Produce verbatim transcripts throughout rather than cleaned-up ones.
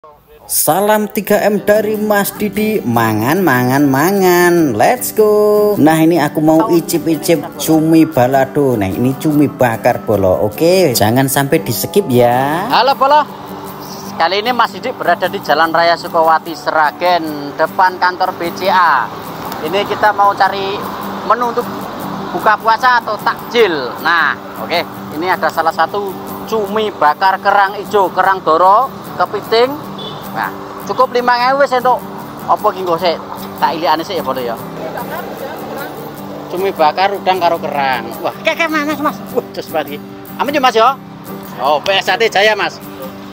Salam tiga M dari Mas Didi. Mangan mangan mangan, let's go. Nah ini aku mau icip-icip cumi balado. Nah ini cumi bakar Bolo. Oke, jangan sampai di skip ya. Halo Bolo, kali ini Mas Didi berada di Jalan Raya Sukowati Sragen, depan kantor B C A. Ini kita mau cari menu untuk buka puasa atau takjil. Nah oke, ini ada salah satu cumi bakar kerang hijau, kerang doro, kepiting. Nah, cukup lima ribu wis entuk. Apa ki nggo sik? Tak ilikane sik ya, Bolo ya. Cumi bakar udang karo kerang. Wah, kek Mas, Mas. Wah, jos banget iki. Amin ya, Mas ya. Oh, P S A T Jaya, Mas.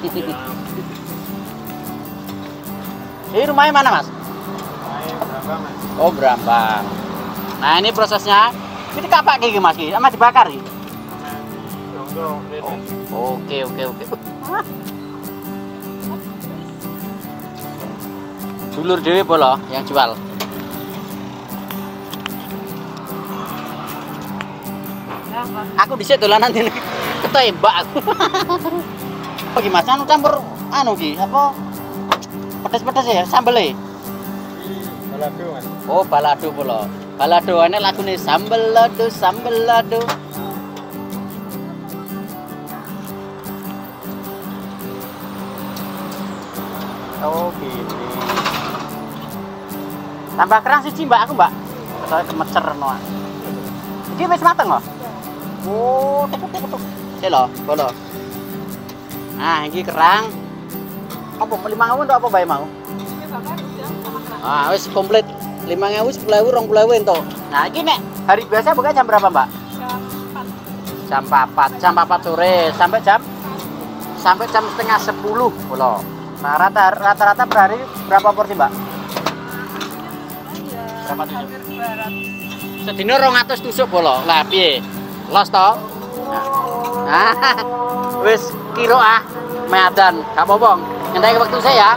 Ini rumahnya mana, Mas? Brambang, Mas. Oh, Brambang. Nah, ini prosesnya. Ini kapak iki, Mas iki. Sama dibakar iki. Oh, oke, oke, oke. Dulur dewe Bolo yang jual. Aku dhisik dolanan dene ketembak aku. Oh ki Mas, anu campur anu ki apa? Pedes-pedes ya sambel e. Balado, Mas. Oh, balado Bolo. Balado ane lagune sambel lado sambel lado. Oh, gini. Tambah kerang siji Mbak aku, Mbak. Soalnya kemecer no. Iki wis mateng loh. Oh, tuk tuk tuk. Sik lho, Bolo. Nah, iki kerang. Apa lima ribu entuk apa bae mau? Ah, wis komplit. lima ribu, sepuluh ribu, dua puluh ribu entuk. Nah, iki nek hari biasa buka jam berapa, Mbak? Jam empat. Jam empat sore sampai jam sampai jam setengah sepuluh, Bolo. Nah, rata rata-rata per hari berapa porsi, Mbak? Berapa tusuk? Sedina rong atus tusuk Bolo. Lah piye? Los to? Nah. Wis kira ah meadan, gak apa-apa. Ngentai waktu saya.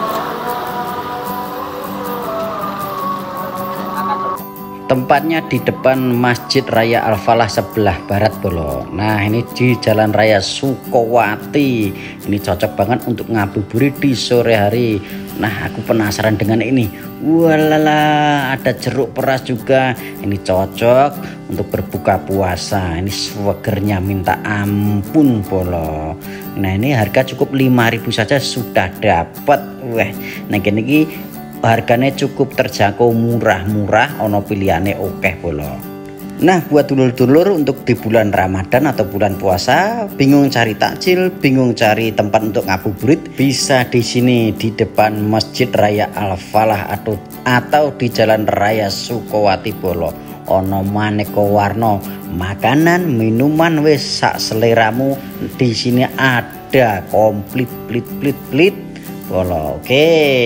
Tempatnya di depan Masjid Raya Al-Falah sebelah barat Bolo. Nah ini di Jalan Raya Sukowati. Ini cocok banget untuk ngabuburit di sore hari. Nah aku penasaran dengan ini. Walala, ada jeruk peras juga. Ini cocok untuk berbuka puasa. Ini segernya minta ampun Bolo. Nah ini harga cukup lima ribu saja sudah dapat. Weh, nah gini harganya cukup terjangkau, murah-murah, ono pilihannya oke Bolo. Nah buat dulur-dulur untuk di bulan Ramadan atau bulan puasa, bingung cari takjil, bingung cari tempat untuk ngabuburit, bisa di sini di depan Masjid Raya Al-Falah atau atau di Jalan Raya Sukowati Bolo. Ono maneka warna makanan, minuman wis sak seleramu di sini ada komplit plit plit plit Bolo. Oke.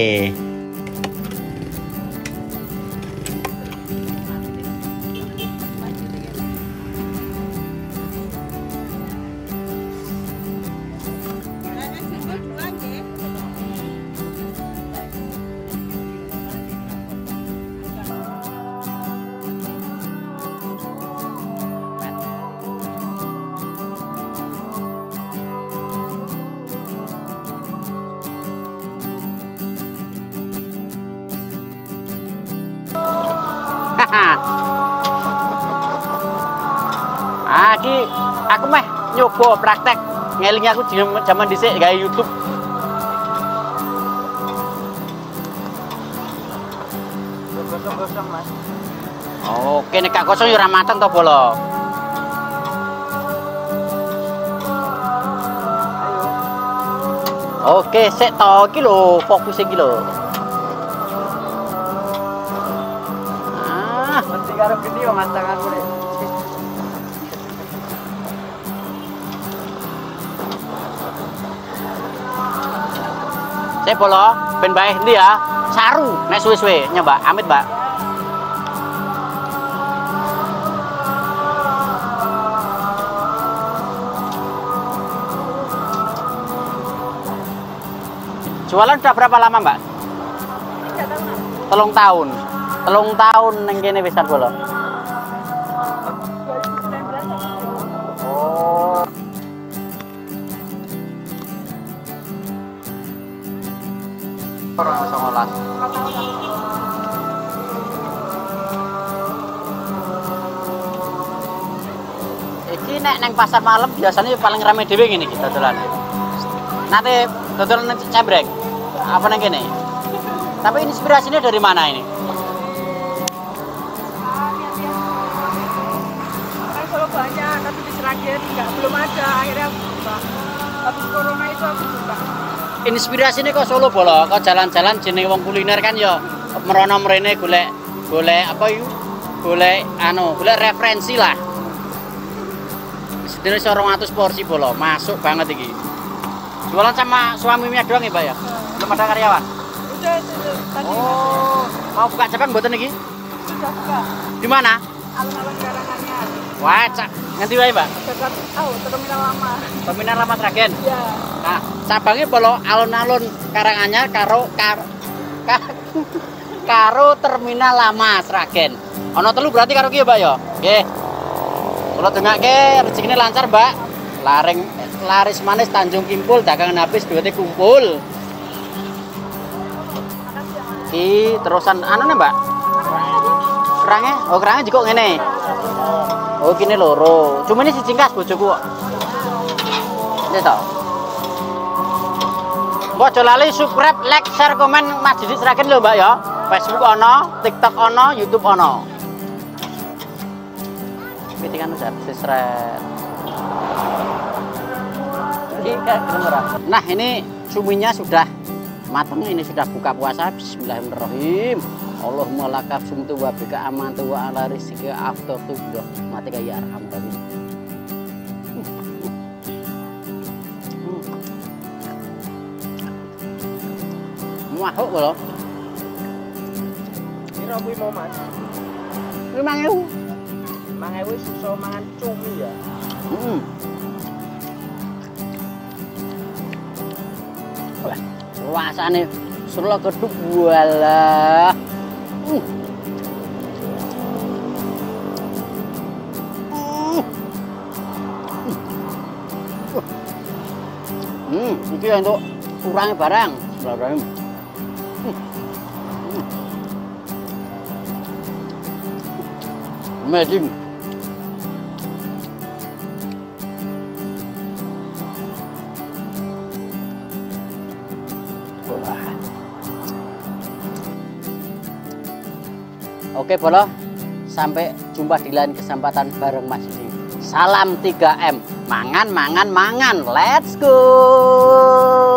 Ah, ki aku meh nyoba praktek ngelingi aku zaman dhisik gawe YouTube. Gosong-gosong, Mas. Oke, nek gak kosong ya ora mateng to Bolo. Oke, sik to iki lho, fokus iki lho. Ah, Mesti karo geni yo Mas tanganku nek. sik Bolo, ben bae endi ya? Saru nek suwe-suwe nyoba, amit, Mbak. Jualan udah berapa lama, Mbak? Telung tahun. Telung tahun neng kene wisan Bolo. Oh. Orang songolas. Iki nek neng pasar malam biasanya paling rame dhewe ngene iki dodolan. Nanti dodolan cembrek. Apa neng kene? Tapi inspirasinya dari mana ini? Orang Solo banyak, tapi di Sragen enggak, belum ada. Akhirnya aku buka. Habis corona itu aku buka. Inspirasinya kok Solo bolo, kok jalan-jalan jeneng wong kuliner kan ya merono mrene golek golek apa yuk? Golek anu, golek referensi lah. Sedene dua ratus porsi bolo, masuk banget iki. Jualan sama suaminya doang ya, Pak ya? Belum ada karyawan? Udah, udah, tadi Oh, mau buka cabang mboten iki? sudah buka. Di mana? Alun-alun Karanganyar. Wah, cak. Nganti wae, Mbak? Dekat, oh, terminal lama. Terminal Lama Sragen. Ya. Nah, cabangnya bolo alun-alun Karanganyar karo kar, kar, karo Terminal Lama Sragen. Ono telu berarti karo ki ya, Mbak ya? Nggih. Kula dengake rezekine lancar, Mbak. Laring laris manis Tanjung Kimpul dagangan habis duitnya kumpul. Ki terusan anu nih, Mbak. Kerangnya? Oh, kerangnya jiko ngene. Oh, kini loro. Cuma ini si cingkas bojoku kok. Ini toh. Mbok aja lali subscribe, like, share, komen Mas Didi Sragen lho, Mbak ya. Facebook ono, TikTok ono, YouTube ono. Pitingan udah sisret. Nah, ini cuminya sudah matang, ini sudah buka puasa. Bismillahirrahmanirrahim. Allahumma lakaf sumtu wa bika amantu wa ala rizqika afdatu wa mati ya arhamar rahimin. Muahuk lho. Kira kuwi mau Mas. lima ribu. lima ribu susah mangan cumi ya. Heeh. Rasane selo keduk walah. Uh. Hmm, iki untuk kurangnya barang. Bismillahirrahmanirrahim. Amazing. Oke, Bolo. Sampai jumpa di lain kesempatan bareng Mas Didi. Salam tiga M. Mangan, mangan, mangan. Let's go.